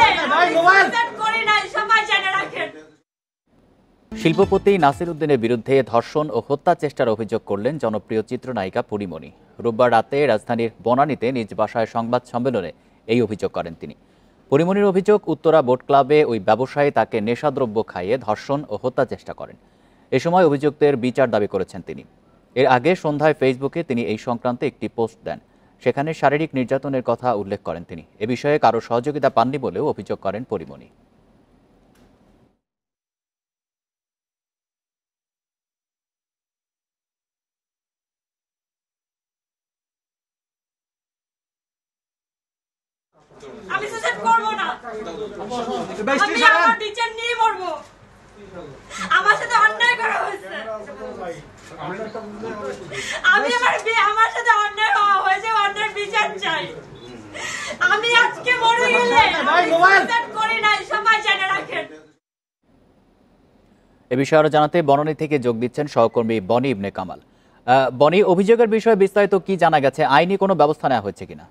শিল্পপতি নাসির উদ্দিনের বিরুদ্ধে ধর্ষণ ও হত্যা চেষ্টার অভিযোগ করলেন জনপ্রিয় চিত্রনায়িকা পরীমণি। রোববার রাতে রাজধানীর বনানীতে নিজ বাসায় সংবাদ সম্মেলনে এই অভিযোগ করেন তিনি। পরীমণির অভিযোগ, উত্তরা বোট ক্লাবে ওই ব্যবসায়ী তাকে নেশাদ্রব্য খাইয়ে ধর্ষণ ও হত্যা চেষ্টা করেন। এ সময় অভিযুক্তের বিচার দাবি করেছেন তিনি। এর আগে সন্ধ্যায় ফেসবুকে তিনি এই সংক্রান্তে একটি পোস্ট দেন। সেখানে শারীরিক নির্যাতনের কথা উল্লেখ করেন তিনি। এ বিষয়ে কারো সহযোগিতা পাননি বলেও অভিযোগ করেন পরীমণি। আমি সুসাইড করব না, আমি আমার টিচার নিয়ে মরব। আমার সাথে অন্যায় করা হয়েছে, আমি আমার সাথে অন্যায় হয়েছে, অন্যায় বিচার চাই। আমি আজকে মরে গেলে সুসাইড করি নাই, সবাই জেনে রাখেন। এ বিষয়ে আরো জানাতে বনানী থেকে যোগ দিচ্ছেন সহকর্মী বনি ইবনে কামাল। বনি, অভিযোগের বিষয়ে বিস্তারিত কি জানা গেছে? আইনি কোনো ব্যবস্থা নেওয়া হয়েছে কিনা?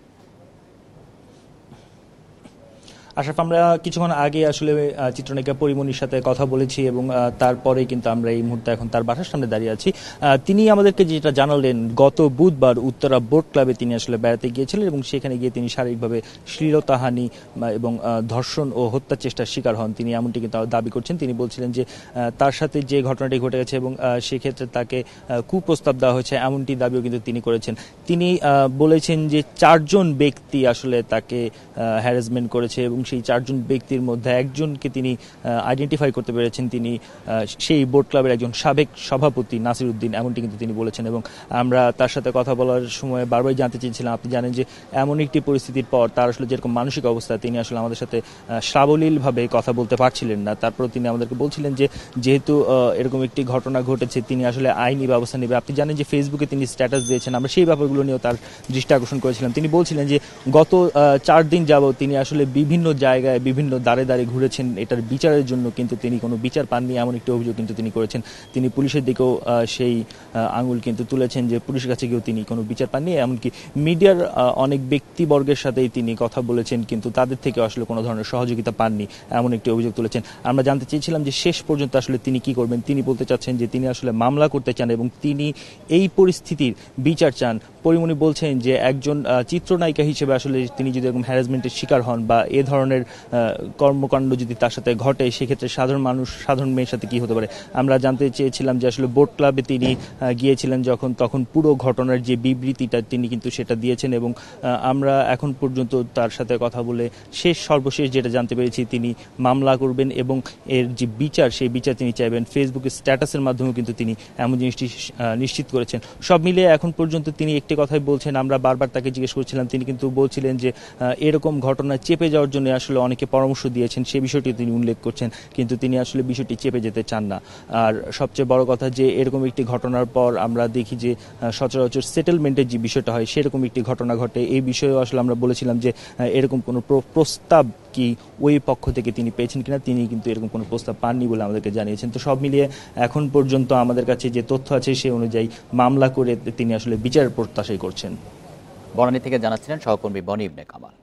আশরাফ, আমরা কিছুক্ষণ আগে আসলে চিত্রনায়িকা পরীমণির সাথে কথা বলেছি এবং তারপরে কিন্তু আমরা এই মুহূর্তে এখন তার বাসার সামনে দাঁড়িয়ে আছি। তিনি আমাদেরকে যেটা জানালেন, গত বুধবার উত্তরা বোট ক্লাবে তিনি আসলে বেড়াতে গিয়েছিলেন এবং সেখানে গিয়ে তিনি শারীরিকভাবে শ্লীলতাহানি এবং ধর্ষণ ও হত্যার চেষ্টার শিকার হন। তিনি এমনটি কিন্তু দাবি করছেন। তিনি বলছিলেন যে তার সাথে যে ঘটনাটি ঘটে গেছে এবং সেক্ষেত্রে তাকে কুপ্রস্তাব দেওয়া হয়েছে, এমনটি দাবিও কিন্তু তিনি করেছেন। তিনি বলেছেন যে 4 জন ব্যক্তি আসলে তাকে হ্যারাসমেন্ট করেছে এবং সেই 4 জন ব্যক্তির মধ্যে একজনকে তিনি আইডেন্টিফাই করতে পেরেছেন। তিনি সেই বোট ক্লাবের একজন সাবেক সভাপতি নাসির উদ্দিন, এমনটি কিন্তু তিনি বলেছেন। এবং আমরা তার সাথে কথা বলার সময় বারবারই জানতে চেয়েছিলাম, আপনি জানেন যে এমন একটি পরিস্থিতির পর তার আসলে যেরকম মানসিক অবস্থা, তিনি আসলে আমাদের সাথে সাবলীলভাবে কথা বলতে পারছিলেন না। তারপর তিনি আমাদেরকে বলছিলেন যে যেহেতু এরকম একটি ঘটনা ঘটেছে, তিনি আসলে আইনি ব্যবস্থা নেবে। আপনি জানেন যে ফেসবুকে তিনি স্ট্যাটাস দিয়েছেন, আমরা সেই ব্যাপারগুলো নিয়েও তার দৃষ্টি আকর্ষণ করেছিলাম। তিনি বলছিলেন যে গত 4 দিন যাবত তিনি আসলে বিভিন্ন জায়গায় বিভিন্ন দাঁড়ে দাঁড়িয়ে ঘুরেছেন এটার বিচারের জন্য, কিন্তু তিনি কোনো বিচার পাননি, এমন একটি অভিযোগ কিন্তু তিনি করেছেন। তিনি পুলিশের দিকেও সেই আঙুল কিন্তু তুলেছেন যে পুলিশের কাছে গিয়েও তিনি কোনো বিচার পাননি। এমনকি মিডিয়ার অনেক ব্যক্তিবর্গের সাথেই তিনি কথা বলেছেন, কিন্তু তাদের থেকে আসলে কোনো ধরনের সহযোগিতা পাননি, এমন একটি অভিযোগ তুলেছেন। আমরা জানতে চেয়েছিলাম যে শেষ পর্যন্ত আসলে তিনি কি করবেন। তিনি বলতে চাচ্ছেন যে তিনি আসলে মামলা করতে চান এবং তিনি এই পরিস্থিতির বিচার চান। পরীমণি বলছেন যে একজন চিত্রনায়িকা হিসেবে আসলে তিনি যদি এরকম হ্যারাসমেন্টের শিকার হন বা এ ধরনের কর্মকাণ্ড যদি তার সাথে ঘটে, সেক্ষেত্রে সাধারণ মানুষ, সাধারণ মেয়ের সাথে কি হতে পারে। আমরা জানতে চেয়েছিলাম যে আসলে বোট ক্লাবে তিনি গিয়েছিলেন যখন, তখন পুরো ঘটনার যে বিবৃতিটা তিনি কিন্তু সেটা দিয়েছেন এবং আমরা এখন পর্যন্ত তার সাথে কথা বলে সর্বশেষ যেটা জানতে পেরেছি, তিনি মামলা করবেন এবং এর যে বিচার, সেই বিচার তিনি চাইবেন। ফেসবুকে স্ট্যাটাসের মাধ্যমেও কিন্তু তিনি এমন জিনিসটি নিশ্চিত করেছেন। সব মিলিয়ে এখন পর্যন্ত তিনি একটি কথাই বলছেন। আমরা বারবার তাকে জিজ্ঞেস করছিলাম, তিনি কিন্তু বলছিলেন যে এরকম ঘটনা চেপে যাওয়ার জন্য আসলে অনেকে পরামর্শ দিয়েছেন, সেই বিষয়টি তিনি উল্লেখ করছেন, কিন্তু তিনি আসলে বিষয়টি চেপে যেতে চান না। আর সবচেয়ে বড় কথা যে এরকম একটি ঘটনার পর আমরা দেখি যে সচরাচর সেটেলমেন্টের যে বিষয়টা হয়, সেরকম একটি ঘটনা ঘটে। এই বিষয়েও আসলে আমরা বলেছিলাম যে এরকম কোনো প্রস্তাব কি ওই পক্ষ থেকে তিনি পেয়েছেন কিনা। তিনি কিন্তু এরকম কোনো প্রস্তাব পাননি বলে আমাদেরকে জানিয়েছেন। তো সব মিলিয়ে এখন পর্যন্ত আমাদের কাছে যে তথ্য আছে সেই অনুযায়ী মামলা করে তিনি আসলে বিচারের প্রত্যাশাই করছেন। বনানী থেকে জানাচ্ছিলেন সহকর্মী বনি ইবনে কামাল।